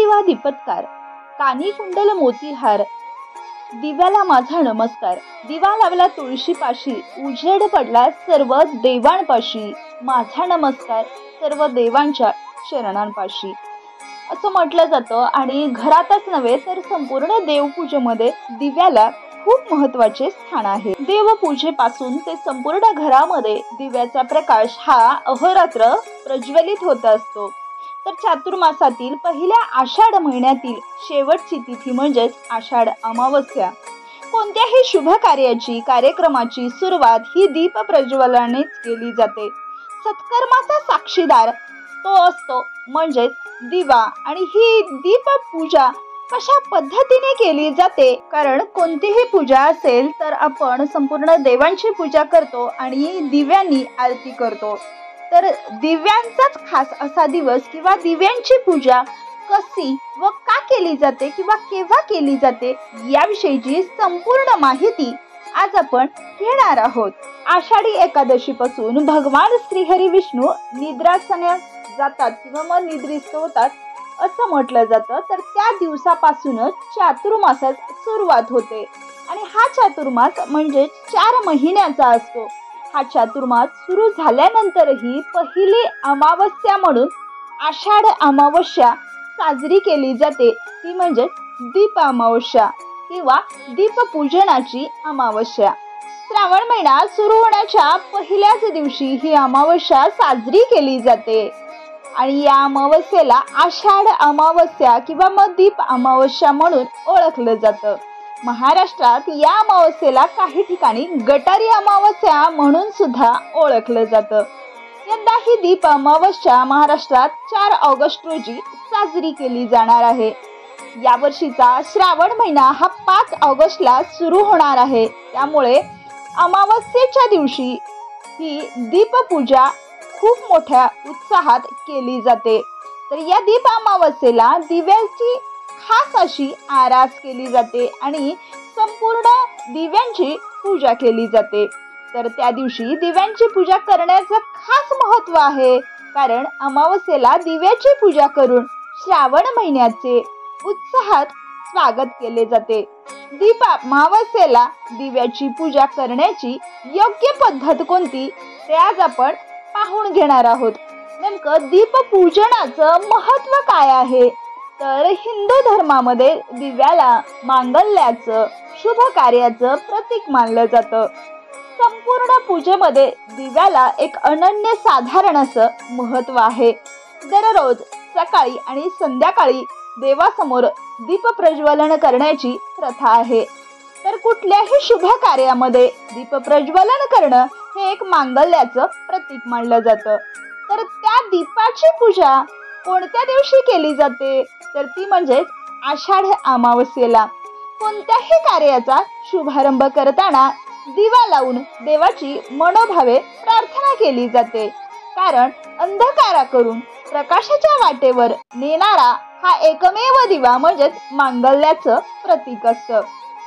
दिवा दीपत्कार, कानी कुंडल मोतीहार, दिव्याला माझा नमस्कार. दिवा लावला तुळशीपाशी, उजेड पडला सर्व देवांपाशी. माझा नमस्कार सर्व देवांच्या चरणांपाशी असं म्हटलं जातं. आणि घरातच नव्हे तर संपूर्ण देवपूजेमध्ये दिव्याला खूप महत्त्वाचे स्थान आहे. देवपूजेपासून ते संपूर्ण घरामध्ये दिव्याचा प्रकाश हा अहोरात्र प्रज्वलित होत असतो. तर चातुर्मासातील पहिल्या आषाढ महिन्यातील शेवटची तिथी म्हणजेच आषाढ अमावस्या. कोणत्याही शुभ कार्याची कार्यक्रमाची सुरुवात ही दीप प्रज्वलनेच केली जाते. सत्कर्माचा साक्षीदार तो असतो म्हणजेच दिवा. आणि ही दीप पूजा कशा पद्धतीने केली जाते, कारण कोणतीही पूजा असेल तर आपण संपूर्ण देवांची पूजा करतो आणि दिव्यांनी आरती करतो. तर दिव्यांचाच खास असा दिवस किंवा दिव्यांची पूजा कशी व का केली जाते किंवा केव्हा केली जाते याविषयीची संपूर्ण माहिती आज आपण घेणार आहोत. आषाढी एकादशी पासून भगवान श्रीहरी विष्णू निद्रासनास जातात किंवा मग निद्रिस्त होतात असं म्हटलं जातं. तर त्या दिवसापासूनच चातुर्मासास सुरुवात होते आणि हा चातुर्मास म्हणजे 4 महिन्याचा असतो. हा चातुर्मास सुरू झाल्यानंतरही पहिली अमावस्या म्हणून आषाढ अमावस्या साजरी केली जाते. ती म्हणजे दीप अमावस्या किंवा दीपपूजनाची अमावस्या. श्रावण महिना सुरू होण्याच्या पहिल्याच दिवशी ही अमावस्या साजरी केली जाते आणि या अमावस्येला आषाढ अमावस्या किंवा मग दीप अमावस्या म्हणून ओळखलं जातं. महाराष्ट्रात या अमावस्येला काही ठिकाणी गटारी अमावस्या म्हणून सुद्धा ओळखलं जातं. यंदा ही दीप अमावस्या महाराष्ट्रात 4 ऑगस्ट रोजी साजरी केली जाणार आहे. यावर्षीचा श्रावण महिना हा 5 ऑगस्टला सुरू होणार आहे. त्यामुळे अमावस्येच्या दिवशी ही दीपपूजा खूप मोठ्या उत्साहात केली जाते. तर या दीप अमावस्येला दिव्याची खास अशी आरास केली जाते आणि संपूर्ण दिव्यांची पूजा केली जाते. तर त्या दिवशी दिव्यांची पूजा करण्याचं खास महत्त्व आहे, कारण अमावस्येला दिव्याची पूजा करून श्रावण महिन्याचे उत्साहात स्वागत केले जाते. दीप अमावस्येला दिव्याची पूजा करण्याची योग्य पद्धत कोणती ते आज आपण पाहून घेणार आहोत. नेमकं दीपपूजनाचं महत्त्व काय आहे, तर हिंदू धर्मामध्ये दिव्याला मांगल्याचं शुभ कार्याचं प्रतीक मानलं जातं. संपूर्ण पूजेमध्ये दिव्याला एक अनन्य साधारण असं महत्त्व आहे. दररोज सकाळी आणि संध्याकाळी देवासमोर दीप प्रज्वलन करण्याची प्रथा आहे. तर कुठल्याही शुभ कार्यामध्ये दीप प्रज्वलन करणं हे एक मांगल्याचं प्रतीक मानलं जातं. तर त्या दीपाची पूजा कोणत्या दिवशी केली जाते, तर ती म्हणजेच आषाढ अमावस्येला. कोणत्याही कार्याचा शुभारंभ करताना दिवा लावून देवाची मनोभावे प्रार्थना केली जाते, कारण अंधकाराकडून प्रकाशाच्या वाटेवर नेणारा हा एकमेव दिवा म्हणजेच मांगल्याचं प्रतीक असतं.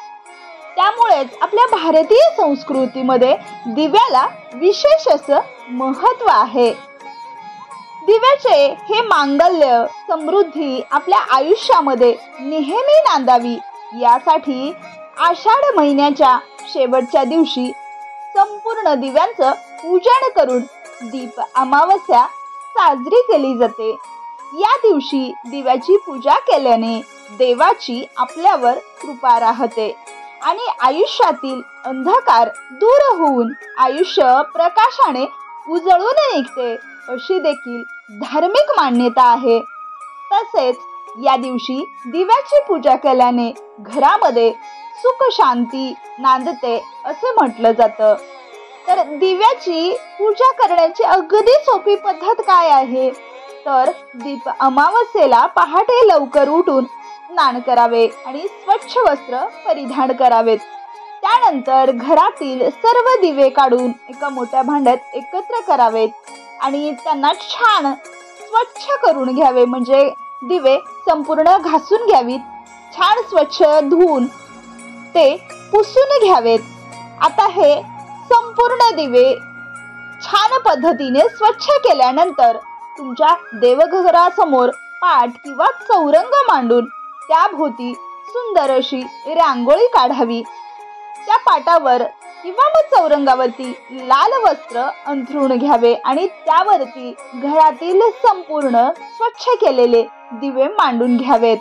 त्यामुळेच आपल्या भारतीय संस्कृतीमध्ये दिव्याला विशेष असं महत्त्व आहे. दिव्याचे हे मांगल्य समृद्धी आपल्या आयुष्यामध्ये नेहमी नांदावी यासाठी आषाढ महिन्याच्या शेवटच्या दिवशी संपूर्ण दिव्यांचं पूजन करून दीप अमावस्या साजरी केली जाते. या दिवशी दिव्याची पूजा केल्याने देवाची आपल्यावर कृपा राहते आणि आयुष्यातील अंधकार दूर होऊन आयुष्य प्रकाशाने उजळून निघते अशी देखील धार्मिक मान्यता आहे. तसेच या दिवशी दिव्याची पूजा केल्याने घरामध्ये सुख शांती नांदते असे म्हटलं जातं. तर दिव्याची पूजा करण्याची अगदी सोपी पद्धत काय आहे, तर दीप अमावस्येला पहाटे लवकर उठून स्नान करावे आणि स्वच्छ वस्त्र परिधान करावेत. त्यानंतर घरातील सर्व दिवे काढून एका मोठ्या भांड्यात एकत्र करावेत आणि त्यांना छान स्वच्छ करून घ्यावे. म्हणजे दिवे संपूर्ण घासून घ्यावीत, छान स्वच्छ धुवून ते पुसून घ्यावेत. आता हे संपूर्ण दिवे छान पद्धतीने स्वच्छ केल्यानंतर तुमच्या देवघरासमोर पाट किंवा चौरंग मांडून त्याभोवती सुंदर अशी रांगोळी काढावी. त्या पाटावर किंवा मग चौरंगावरती लाल वस्त्र अंथरून घ्यावे आणि त्यावरती घरातील संपूर्ण स्वच्छ केलेले दिवे मांडून घ्यावेत.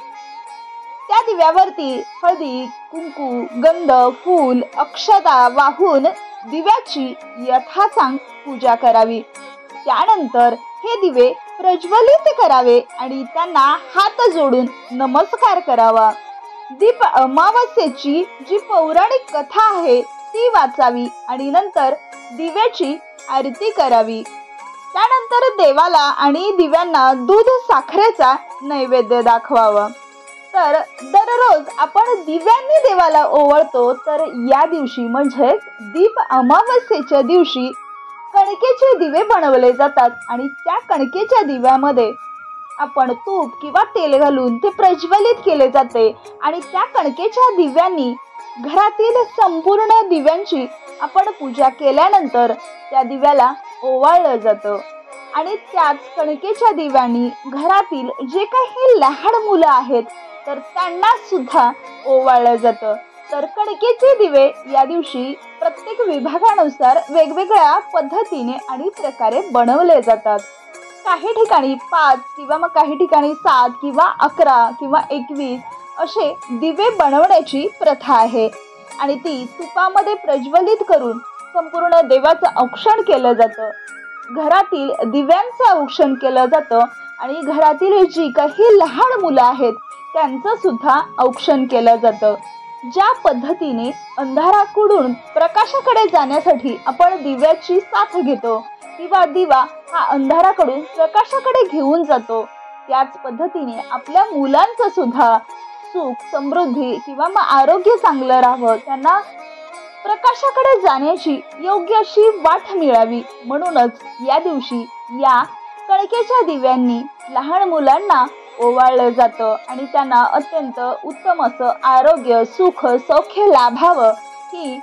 त्या दिव्यावरती हळदी, कुंकू, गंध, फूल, अक्षता वाहून दिव्याची यथासांग पूजा करावी. त्यानंतर हे दिवे प्रज्वलित करावे आणि त्यांना हात जोडून नमस्कार करावा. दीप अमावस्येची जी पौराणिक कथा आहे ती वाचावी आणि नंतर दिव्याची आरती करावी. त्यानंतर देवाला आणि दिव्यांना दूध साखरेचा नैवेद्य दाखवावा. तर दररोज आपण दिव्यांनी देवाला ओवाळतो, तर या दिवशी म्हणजेच दीप अमावस्येच्या दिवशी कणकेचे दिवे बनवले जातात आणि त्या कणकेच्या दिव्यामध्ये आपण तूप किंवा तेल घालून ते प्रज्वलित केले जाते आणि त्या कणकेच्या दिव्यांनी घरातील संपूर्ण दिव्यांची आपण पूजा केल्यानंतर त्या दिव्याला ओवाळलं जातं आणि त्याच कणकेच्या दिव्यांनी घरातील जे काही लहान मुलं आहेत तर त्यांना सुद्धा ओवाळलं जातं. तर कणकेचे दिवे या दिवशी प्रत्येक विभागानुसार वेगवेगळ्या पद्धतीने आणि प्रकारे बनवले जातात. काही ठिकाणी 5 किंवा मग काही ठिकाणी 7 किंवा 11 किंवा 21 असे दिवे बनवण्याची प्रथा आहे आणि ती तुपामध्ये प्रज्वलित करून संपूर्ण देवाचं औक्षण केलं जातं. घरातील दिव्यांचं औक्षण केलं जातं आणि घरातील जी काही लहान मुलं आहेत त्यांचं सुद्धा औक्षण केलं जातं. ज्या पद्धतीने अंधाराकडून प्रकाशाकडे जाण्यासाठी आपण दिव्याची साथ घेतो किंवा दिवा हा अंधाराकडून प्रकाशाकडे घेऊन जातो, त्याच पद्धतीने आपल्या मुलांचं सुद्धा सुख, समृद्धी किंवा मग आरोग्य चांगलं राहावं, त्यांना प्रकाशाकडे जाण्याची योग्य अशी वाट मिळावी म्हणूनच या दिवशी या कणकेच्या दिव्यांनी लहान मुलांना ओवाळलं जातं आणि त्यांना अत्यंत उत्तम असं आरोग्य, सुख, सौख्य लाभावं ही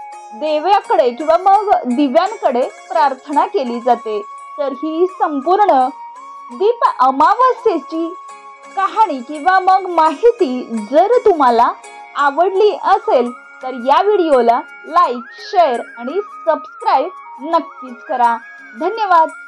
देवाकडे किंवा मग दिव्यांकडे प्रार्थना केली जाते. तर ही संपूर्ण दीप अमावस्येची कहाणी किंवा मग माहिती जर तुम्हाला आवडली असेल तर या व्हिडिओला लाईक, शेअर आणि सबस्क्राईब नक्कीच करा. धन्यवाद.